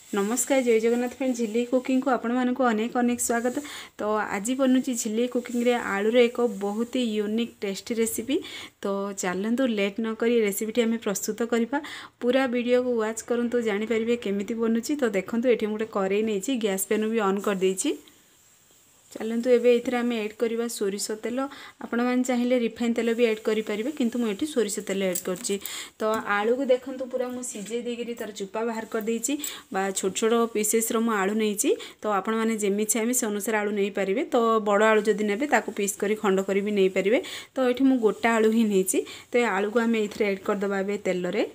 नमस्कार जय जगन्नाथ फ्रेंड झिल्ली कुकिंग को आपण मानक अनेक अनेक स्वागत। तो आज बनूची झिल्ली कुकिंग रे आलू रे एक बहुत ही यूनिक टेस्टी रेसिपी। तो चलतु लेट न करी रेसिपी आम प्रस्तुत करवा। पूरा वीडियो को वाच करूँ तो जानीपर केमी बनूची। तो देखो ये गोटे कड़े नहीं गैस पेन भी ऑन कर देछि। चलतु एबे एथिरे आम ऐड करवा सोरिष तेल। आपण मैंने चाहिए रिफाइन तेल भी ऐड करेंगे किंतु मुझे सोरिष तेल ऐड करछि। तो आलू को देखंतु पूरा मु सिझे देकरी तार चुपा बाहर कर देछि बा छोट छोट पीसेस रो मु आलू नहीं। तो आपण मैंने जेमी चाहे से अनुसार आलू नहीं पारे। तो बड़ आलू जदि नेबे ताकू पीस करी खंड करी भी नहीं पारे। तो ये मु गोटा आलू ही नहीं। तो आलू को आम एथिरे ऐड कर दबा बे तेल रे।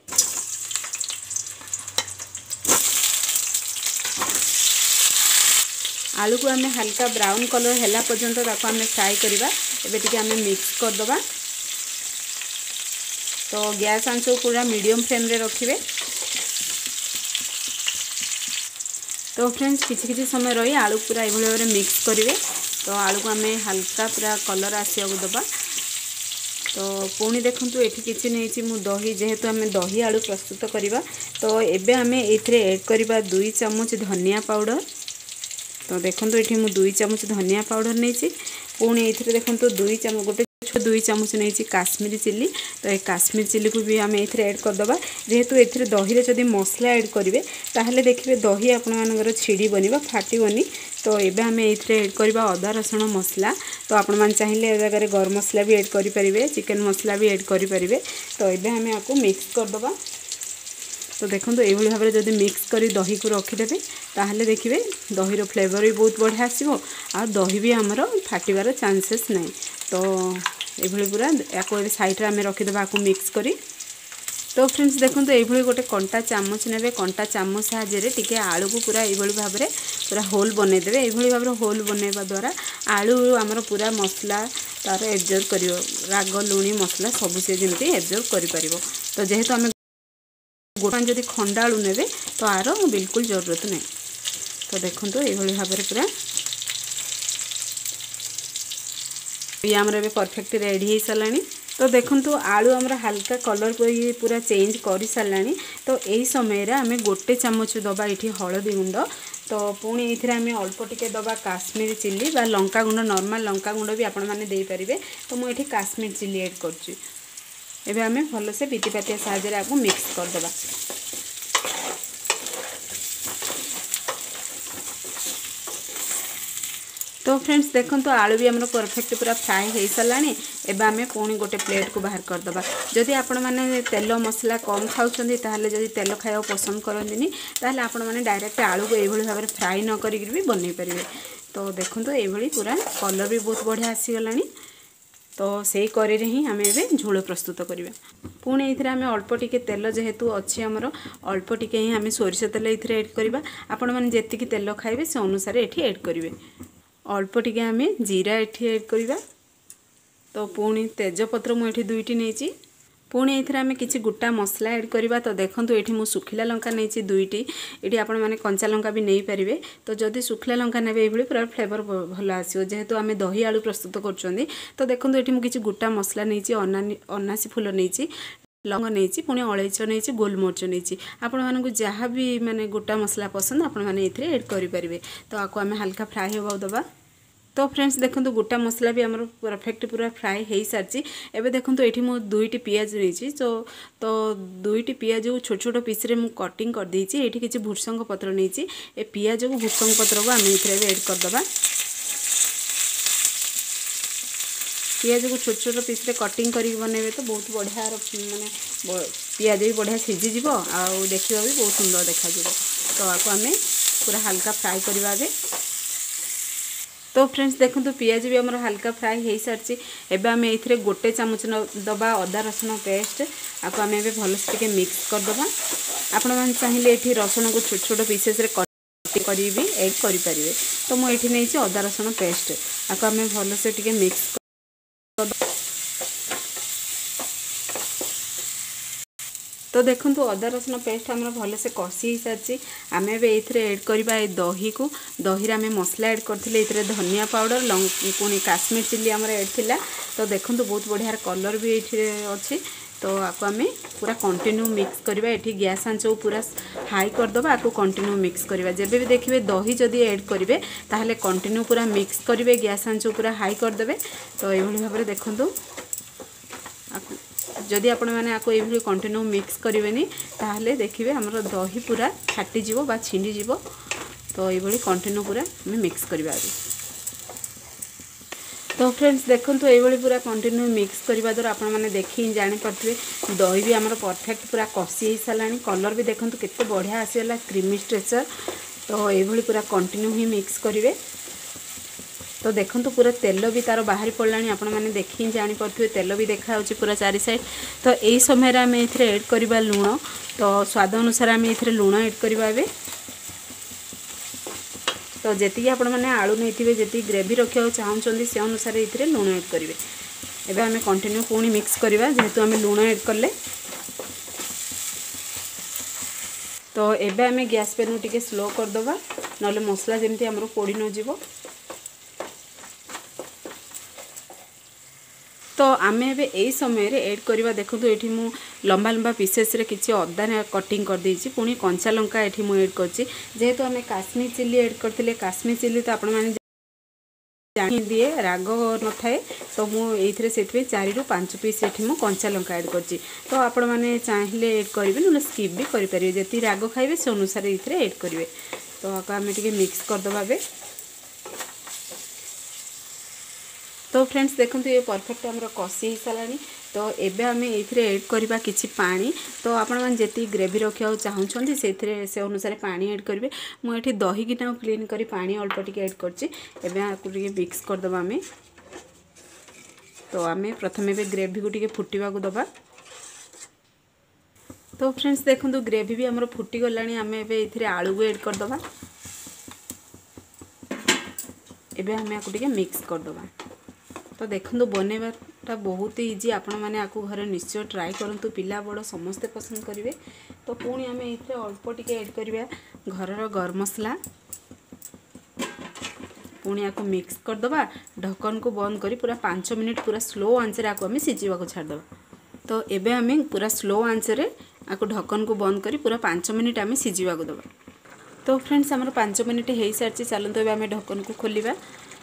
आलू को आम हल्का ब्राउन कलर है पर्यंत आम फ्राए करवा। एबे टिके आम मिक्स करदबा। तो गैस आंच पूरा मीडियम फ्लेम रे रखिए। तो फ्रेंड्स किछि समय रही आलू पूरा ये भाव में मिक्स करेंगे। तो आलू को आम हल्का पूरा कलर आसिया दबा। तो पुणी देखूँ ये किसी नहीं मु दही जेहेतु आम दही आलू प्रस्तुत करवा। तो एबे आम एथिरे ऐड करवा 2 चम्मच धनिया पाउडर। तो देखो ये मुझे 2 चम्मच धनिया पाउडर नहीं। पुणी ये देखो 2 चम्मच गोटे 2 चम्मच नहीं काश्मीरी चिल्ली। तो ये काश्मीरी चिल्ली को भी आम एथिरे ऐड करदबा। जेहेतु एथिरे दही रे जदि मसला ऐड करेंगे ताहले देखिए दही आपनकर छिड़बनी फाटबनी। तो ये आम एथिरे ऐड करवा अदा रसुण मसला। तो आपण मैंने चाहिए जगह गरम मसला भी ऐड करेंगे चिकेन मसला भी ऐड करेंगे। तो ये आम आपको मिक्स करदबा। तो देखो ये भाव में जब मिक्स कर दही को रखिदेवे ताहले देखिए दही रो फ्लेवर भी बहुत बढ़िया आसो आ दही भी आमर फाटबार चांसेस नहीं। तो ये पूरा या साइड रे आम रखिदेवा आपको मिक्स करी। तो फ्रेंड्स देखो ये गोटे कंटा चामच ने कंटा चामच साहाय्य टिके आलू को पूरा ये भाव में पूरा होल बनईदे। ये भाव में होल बनवा द्वारा आलू आमर पूरा मसला तार एब्जर्व कर राग लुणी मसला सब से जमी एब्जर्व कर। तो जेहेतु आम गोटा जदि खंडा आलू ने तो आर बिल्कुल जरूरत नहीं। तो देखो ये भाव में पूरा ये आमर ए परफेक्ट रेडी हो सारा। तो देखो आलू आमर हल्का कलर पूरा चेंज कर सारा। तो यही समय आम गोटे चम्मच दबा ये हलदी गुंड। तो पुणी ये आम अल्प टिके दबा काश्मीरी चिल्ली बा लंका गुंड नॉर्मल लंका गुंड भी आपण मैंने दे पारे। तो मुझे काश्मीरी चिल्ली ऐड कर एबे आम भलसे पिटीपाटिया साहाय्य आपको मिक्स करदबा। तो फ्रेंड्स देखो आलू भी आमर परफेक्ट पूरा फ्राए हो सारा। एबे आम पुणी गोटे प्लेट को बाहर करदबा। जदि आपण मैंने तेल मसला कम खाऊँगी ताहले जदि तेल खाया पसंद करंदिनी ताहले आपण मैंने डायरेक्ट आलू को ये भाव में फ्राए न करी भी बनई पारे। तो देखो ये पूरा कलर भी बहुत बढ़िया आसीगलानी। तो से करी ही आम ए झोल प्रस्तुत करवा। पुणी ये आम अल्प टिके तेल जेहेतु अच्छी आमर अल्प टिके ही आम सोरिष तेल ये ऐड करवा। आपण मैंने जेतिकी तेल खाइबे से अनुसार ये ऐड करेंगे। अल्प टिके आम जीरा ये ऐड करवा। तो पुणी तेजपत्र मुझे 2टी नहीं। पुणी ये आम किसी गोटा मसला ऐड करवा। तो देखो ये मुझे सुखिला लंका नहीं 2टी। ये आपण मैंने कंचा लंका भी नहीं पारे। तो जदि सुखिला लंका ने ये पूरा फ्लेवर भल आसो जेहेतु आम दही आलू प्रस्तुत कर। तो देखो ये मुझे किसी गोटा मसला नहीं अनासी फूल नहीं लवंग नहीं पुणी अलैच नहीं गोलमरिच नहीं। आपण मानक जहाँ भी माने गोटा मसला पसंद आपण मैंने ये ऐड करेंगे। तो आपको आम हल्का फ्राए होगा दबा। तो फ्रेंड्स देखो गोटा मसला भी आमर परफेक्ट पूरा फ्राए हो सारी। एबे देखो ये मुझे 2टी पियाज नहीं। तो 2टी पियाज को छोट छोट पीस रे मुझे कटिंग कर देछि। ये किसी भृषंग पत्र नहीं ए पियाज को भृषंग पत्र को आम ये ऐड करदबा। पियाज को छोट छोट पीस रे कटिंग करी बनइबे तो बहुत बढ़िया माने पियाज भी बढ़िया सीझीज आउ देखा भी बहुत सुंदर देखा। तो आपको आम पूरा हल्का फ्राए करवा। तो फ्रेंड्स देखो पियाज भी आमर हल्का फ्राए हो सारी। एबे आम ये गोटे चम्मच दबा अदा रसुण पेस्ट। आपको आम ए भलसे मिक्स करदबा। आपण मैंने चाहिए ये रसुण को छोट छोट पीसेस रे कट करी भी ऐड करेंगे। तो मुझे नहीं अदा रसुण पेस्ट आपको आम भलसे मिक्स। तो देखो अदा रसुण पेस्ट आम भलसे कषी हो सारी। आम ए ऐड करवा दही को। दही आम मसला ऐड करते धनिया पाउडर पुणी काश्मीर चिल्ली आमर ऐड थिला। तो देखो बहुत बढ़िया कलर भी ये अच्छी। तो आपको आम पूरा कंटिन्यू मिक्स करवा। ये गैस आंच पूरा हाई करदे आपको कंटिन्यू मिक्स करवा। जब भी देखिए दही जदि ऐड करेंगे ताहले कंटिन्यू पूरा मिक्स करेंगे, गैस आंच पूरा हाई करदे। तो ये भाव में देखूँ जदि आपण मैंने आपको ये कंटिन्यू मिक्स करेंगे ताहले देखिए आमर दही पूरा फाटीज बा छिंडीज। तो ये कंटिन्यू पूरा हमें मिक्स करवा। तो फ्रेंड्स देखो ये पूरा कंटिन्यू मिक्स करने द्वारा आपण मैंने देखी जापे दही भी आमर परफेक्ट पूरा कषि हो सारा। कलर भी देखो केते बढ़िया आसीगला क्रीमी स्ट्रेचर। तो ये पूरा कंटिन्यू ही मिक्स करेंगे। तो देखो पूरा तेल भी तार बाहरी पड़ला आपण मैंने देखी जापे तेल भी देखा पूरा चारि साइड। तो यही समय आम ये ऐड करवा लुण। तो स्वाद अनुसार आम ये लुण ऐड करवा। तो जी आपण मैंने आलू नहीं जी ग्रेवी रखा चाहते से अनुसार ये लुण ऐड करेंगे। एबे आम कंटिन्यू पुणी मिक्स करवा जेहेतु आम लुण ऐड कले। तो एबे आम गैस पेन टिके स्लो करदे ना मसला जमी आमर पोड़ी न जीवो। तो आम ए यही समय ऐड करवा। देखो ये मु लंबा लंबा पीसेस रे किसी अदा कटिंग कर देछि। पुणी कंचा लंका ये मुझे ऐड करछि जेहेतु आम काश्मीर चिल्ली ऐड करते। काश्मीर चिल्ली तो आपण मैंने जानी दिए राग न थाए। तो मुझे से 4 ରୁ 5 पीस ये मुझे कंचा लंका ऐड करछि। तो आपण मैंने चाहिए ऐड करेंगे ना स्किप भी करेंगे जी राग खाइबे से अनुसार ये ऐड करेंगे। तो आम टे मिक्स करदे। तो फ्रेंड्स देखो ये परफेक्ट आमर कषि हो सारा। तो एबे आम ये ऐड करवा किसी पानी। तो आपण मैंने जी ग्रेवी रखा चाहते से अनुसार पानी ऐड करेंगे। मुझे दही की क्लीन कर पानी अल्प टिके ऐड करछि। मिक्स करदे आम। तो आम प्रथम ग्रेवी को टिके फुटिबा को दबा। तो फ्रेंड्स देखो ग्रेवी भी आमर फुटी गला। आम ये आलू को ऐड करदे। एबे आम आपको टिके मिक्स करदे। तो देखो बनवाटा बहुत इजी। आपण मैंने आपको घरे निश्चय ट्राई करूँ। पिला बड़ समस्ते पसंद करेंगे। तो पुणी आम ये अल्प टिके ऐड करवा घर गरम मसला। पुणी आपको मिक्स करदे। ढक्कन को बंद कर पूरा 5 मिनिट पूरा स्लो आंच आपको आम सिझा छाड़दे। तो एबे आम पूरा स्लो आंच आपको ढक्कन को बंद कर पूरा 5 मिनिट आम सिझा दबा। तो फ्रेंड्स आमर 5 मिनिट हो सारी। चलते ए आम ढक्कन को खोलिबा।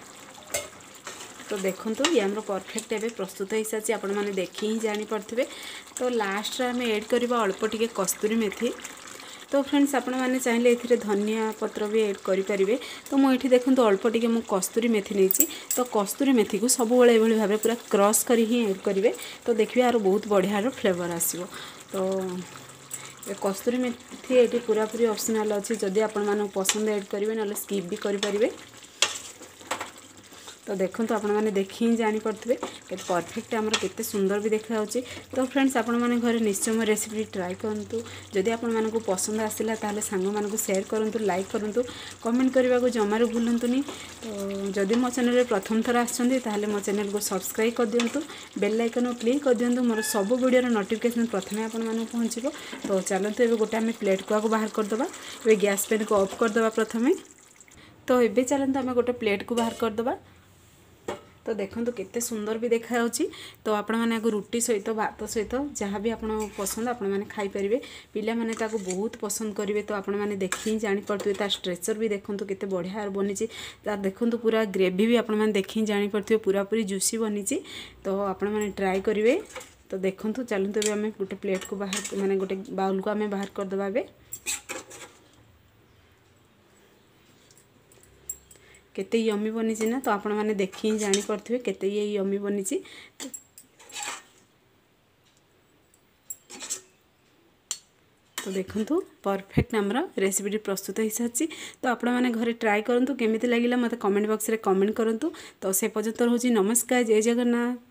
तो देखो ये आम परफेक्ट एवं प्रस्तुत हो सारी। आपण मैंने देखी ही जापे। तो लास्ट आम ऐड करवा अल्प टिके कस्तूरी मेथी। तो फ्रेंड्स आपण मैंने चाहिए ये धनिया पत्र भी ऐड करेंगे। तो मुझे देखो अल्प टिके मु कस्तूरी मेथी नहीं। तो कस्तूरी मेथी को सब ये भाव पूरा क्रश कर ही ऐड करेंगे। तो देखिए यार बहुत बढ़िया फ्लेवर आसो। तो कस्तूरी मेथी ये पूरा पूरी ऑप्शनल अच्छी। जदि आपण मानक पसंद ऐड करेंगे ना स्किप भी करेंगे। तो देखो आपण मैंने देखी ही जापे परफेक्ट आमर केते सुंदर भी देखा। तो फ्रेंड्स आपण मैंने घर निश्चय मो रेसिपी ट्राई करूँ। जदि आपण मानक पसंद आसला ताले सांग मानक शेयर करूँ, लाइक करूँ, कमेंट करने को जमार भूलुनी। तो जदि मो चैनल प्रथम थर आसते मो चैनल को सब्सक्राइब कर दिंतु, बेल आइकन क्लिक कर दिंतु। मोर सब वीडियो नोटिफिकेशन प्रथम आपण मानक पहुँचो। तो चलते ये गोटे आम प्लेट को बाहर करदे। ये गैस पेन को ऑफ करदे प्रथम। तो ये चलते आम गोटे प्लेट को बाहर करदे। तो देखो केते सुंदर भी देखा। तो आपण मैंने रुटी सहित भात सहित जहाँ भी आपन पसंद आपण मैंने खाई परिवे। पिला माने ताको बहुत पसंद करेंगे। तो आपण मैंने देखी ही जापे तार स्ट्रेचर भी देखो केते बढ़िया बनी। तार देखो पूरा ग्रेवी भी आपण मैंने देखी ही जापे पूरा पूरी जूसी बनी। तो आपण मैंने ट्राई करेंगे। तो देखो चलते आम गोटे प्लेट को बाहर माने गोटे बाउल को आम बाहर करदे। केते यमी बनी ना। तो आपण मैंने देखी ही जापे केते ये यमी बनी। तो देखो परफेक्ट आमर रेसिपी प्रस्तुत हो सारी। तो आपण मैंने घरे ट्राई करूँ केमी लगे मत कमेंट बॉक्स रे कमेंट करूँ। तो से पर्यंत रोची नमस्कार, जय जगन्नाथ।